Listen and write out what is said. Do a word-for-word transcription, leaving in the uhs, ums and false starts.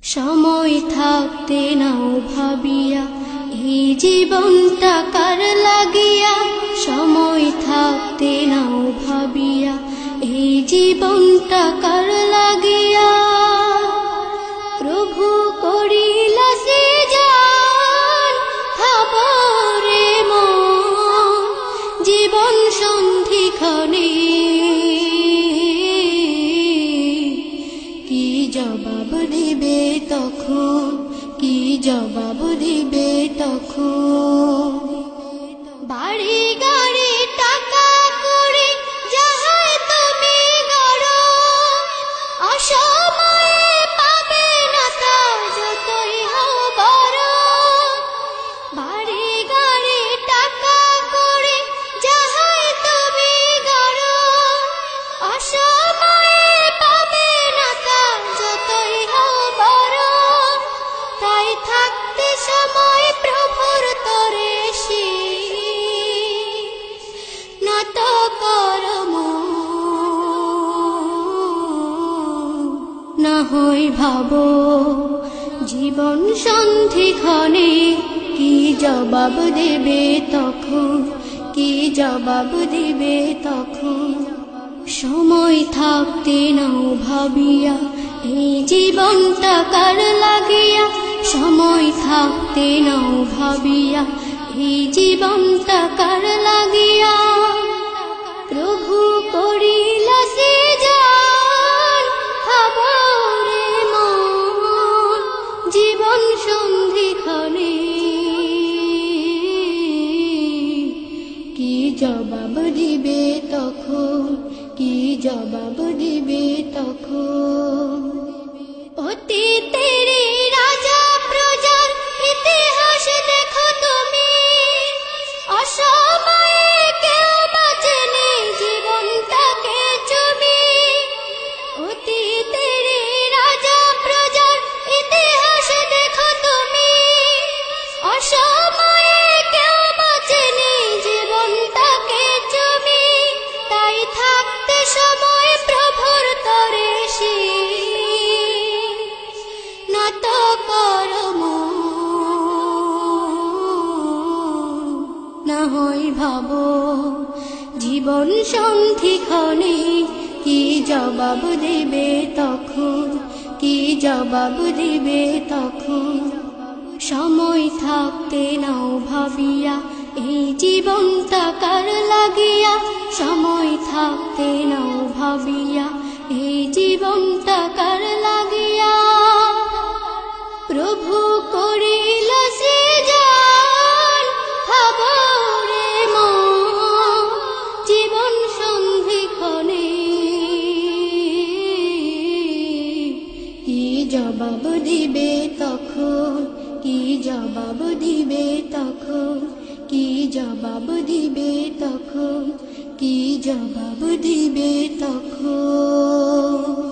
সময় থাকতে নাও ভাবিয়া এই জীবনটা কার লাগিয়া, সময় থাকতে নাও ভাবিয়া এই জীবনটা কার লাগিয়া। প্রভু করিলা সৃজন খাবরে মন, জীবন সন্ধিক্ষণে কি জবাব দিবে তখন, কি জবাব দিবে তখন। বাড়ি গাড়ি টাকা করে যাহাই তুমি গড়ো, অসময়ে পাবে না তা যতই হও বড়। বাড়ি গাড়ি টাকা করে যাহাই তুমি গড়ো, অসময়ে পাবে না তা যতই হও বড়। তাই থাকতে সময় প্রভুর তরে নত কর মন, না হয় ভাবো জীবন সন্ধিক্ষণে কি জবাব দেবে তখন, কি জবাব দিবে তখন। সময় থাকতে নাও ভাবিয়া এই জীবনটা কার লাগিয়া, সময় থাকতে নাও ভাবিয়া এই জীবনটা কার লাগিয়া। প্রভু করিলা সৃজন খাবরে মন, জীবন সন্ধিক্ষণে কি জবাব দিবে তখন, কি জবাব দিবে তখন। অতীতের রাজা প্রজার ইতিহাস দেখো তুমি, অসময়ে কেউ বাঁচেনি জীবনটাকে চুমি। অতীতের রাজা প্রজার ইতিহাস দেখো তুমি, অসময়ে কেউ বাঁচেনি জীবনটাকে চুমি। তাই থাকতে সময় প্রভুর তরে নত কর মন, না হয় ভাবো জীবন সন্ধিক্ষণে কি জবাব দিবে তখন, কি জবাব দিবে তখন। সময় থাকতে নাও ভাবিয়া এই জীবনটা কার লাগিয়া, সময় থাকতে নাও ভাবিয়া এই জীবনটা কার লাগিয়া। প্রভু করিলা সৃজন খাবরে মন, জীবন সন্ধিক্ষণে কি জবাব দিবে তখন, কি জবাব দিবে তখন, কি জবাব দিবে তখন, কি জবাব দিবে তখন।